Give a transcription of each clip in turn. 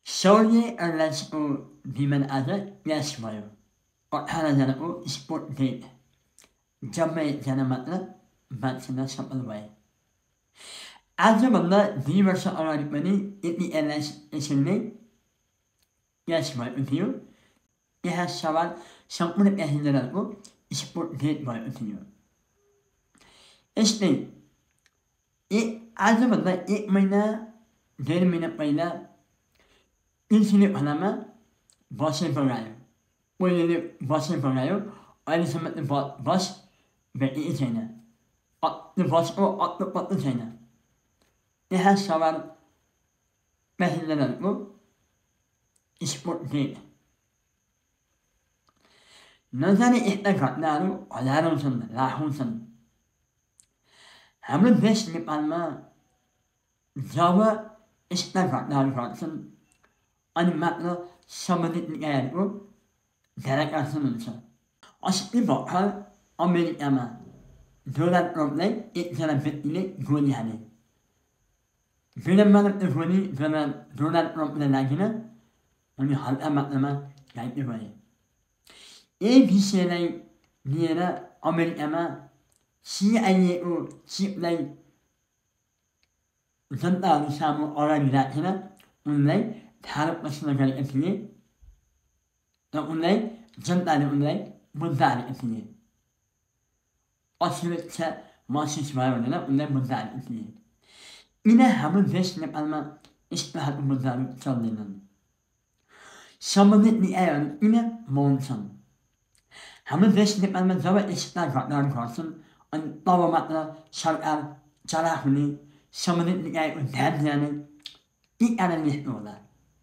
Soye arlas o biman ada yasmayo. और खाना जाना को स्पोर्ट डेट जब मैं जाना मतलब बाँच्न सफल भएँ। आजभन्दा 2 वर्ष अगाडि पनि यति एलआइएस यसरी नै क्यास भएको थियो। यहाँ सवाल सम्पूर्ण प्यासेन्जरहरूको स्पोर्ट डेट भएको थियो। यस्तै आजभन्दा 1 महिना 1.5 महिना पहिला इन्सिले खोलामा बसै बगायो। पहिलेले बसै बगायो, अहिलेसम्म त्यो बस भेटिएको छैन। त्यो बसको अत्तो पत्तो छैन। यहाँ सवार प्यासेन्जरहरूको स्पोर्ट डेट। नजाने यस्ता घटनाहरू हजारौँ छन्, लाखौँ छन्। हाम्रो देश नेपालमा जब यस्ता घटनाहरू घट्छन् अनि मात्र सम्बन्धित निकायहरूको ध्यानाकर्षण हुन्छ। अस्ति भर्खर अमेरिकामा डोनाल्ड ट्रम्पलाई एकजना व्यक्तिले गोली हाने। विडम्बना त्यो गोली डोनाल्ड ट्रम्पलाई लागेन, उनी हल्का मात्रामा घाइते भए। यही विषयलाई लिएर अमेरिकामा सिआइएको चिफलाई जनताहरू सामु अगाडि राखेर उनलाई ठाडो प्रश्न गरेका थिए र उनलाई जनताले उनलाई मुद्दा हालेका थिए। असुरक्षा महसुस भयो भनेर उनलाई मुद्दा हालेका थिए। किन हाम्रो देश नेपालमा यस्तो खालको मुद्दाहरू चल्दैनन्? सम्बन्धित निकायहरू किन मौन छन्? हाम्रो देश नेपालमा जब यस्ता घटनाहरू घट्छन् अनि तब मात्र सरकार चलाख हुने, सम्बन्धित निकायको ध्यान जाने, के कारणले यस्तो होला?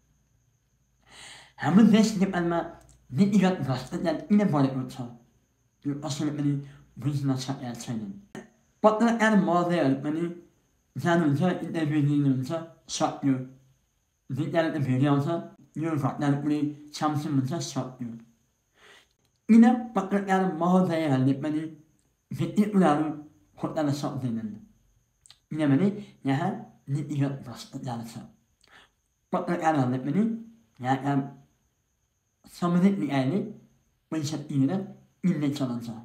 हाम्रो देश नेपालमा नीतिगत भ्रष्टाचार किन बढेको छ? यो कसैले पनि बुझ्न सकेका छैनन्। पत्रकार महोदयहरू पनि जानुहुन्छ, इन्टरभ्यू दिनुहुन्छ, सक्यो। विद्यालय त भिडियो आउँछ, यो घटनाहरू कुनै छामछुम हुन्छ, सक्यो। किन पत्रकार महोदयहरूले पनि भित्री कुराहरू खोज्न सक्दैनन्? किनभने यहाँ नीतिगत भ्रष्टाचार छ। पत्रकारहरूले पनि यहाँका सम्बन्धित निकायले पैसा तिरेर किन्ने चलन छ।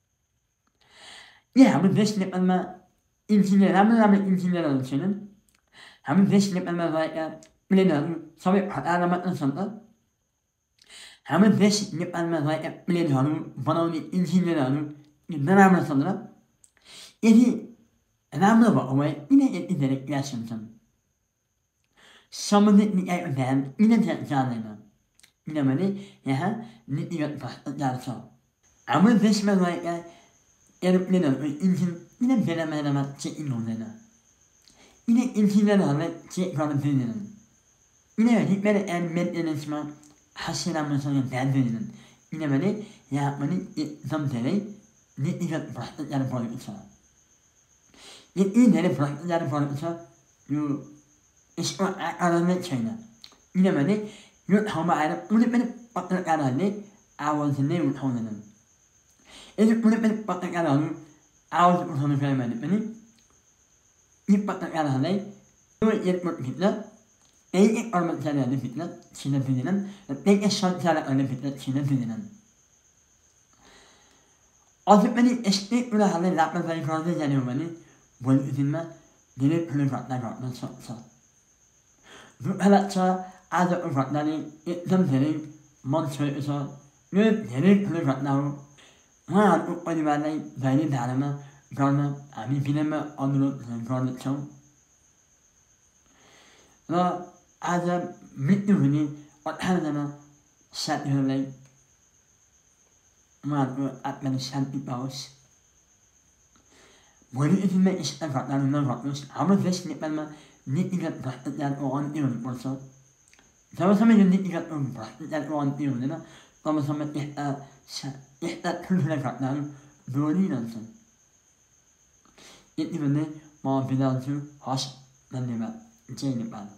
के हाम्रो देश नेपालमा इन्जिनियर राम्रो इन्जिनियरहरू छैनन्? हाम्रो देश नेपालमा रहेका प्लेनहरू सबै फटाएर मात्र छन् त? हाम्रो देश नेपालमा रहेका प्लेनहरू बनाउने इन्जिनियरहरू नराम्रो छन् र? यदि राम्रो भएको भए किन यति धेरै क्रास हुन्छन्? सम्बन्धित निकायको ध्यान किन जाँदैन? किनभने यहाँ नीतिगत भ्रष्टाचार छ। हाम्रो देशमा रहेका एरोप्लेनहरूको इन्जिन किन बेला बेलामा चेकिङ हुँदैन? किन इन्जिनियरहरूलाई चेक गर्न दिँदैनन्? किन रिपेयर एन्ड मेन्टेनेन्समा खासै राम्रोसँग ध्यान दिँदैनन्? किनभने यहाँ पनि एकदम धेरै नीतिगत भ्रष्टाचार बढेको छ। यति धेरै भ्रष्टाचार बढेको छ, यो यसको आकलन नै छैन। किनभने यो ठाउँमा आएर कुनै पनि पत्रकारहरूले आवाज नै उठाउँदैनन्। यदि कुनै पनि पत्रकारहरू आवाज उठाउनु गयो भने पनि यी पत्रकारहरूलाई त्यो एयरपोर्टभित्र त्यही कर्मचारीहरूले भित्र छिर्न दिँदैनन् र त्यही सञ्चालकहरूले भित्र छिर्न दिँदैनन्। अझै पनि यस्तै कुराहरूलाई लापरवाही गर्दै जाने हो भने भोलिको दिनमा धेरै ठुलो घटना घट्न सक्छ। दुःख लाग्छ, आजको घटनाले एकदम धेरै मन छोएको छ। यो धेरै ठुलो घटना हो। उहाँहरूको परिवारलाई धैर्य धारणा गर्न हामी विनम्र अनुरोध गर्दछौँ। र आज मृत्यु हुने 18 जना साथीहरूलाई उहाँहरूको आत्माले शान्ति पाओस्। भोलिको दिनमा यस्ता घटनाहरू नघटोस्। हाम्रो देश नेपालमा नीतिगत भ्रष्टाचारको अन्त्य हुनुपर्छ। जबसम्म यो नीतिगत भ्रष्टाचारको अन्त्य हुँदैन तबसम्म यस्ता ठुल्ठुला घटनाहरू दोहोरिरहन्छन्। यति भन्दै म बिदा हुन्छु। हस्, धन्यवाद। जय नेपाल।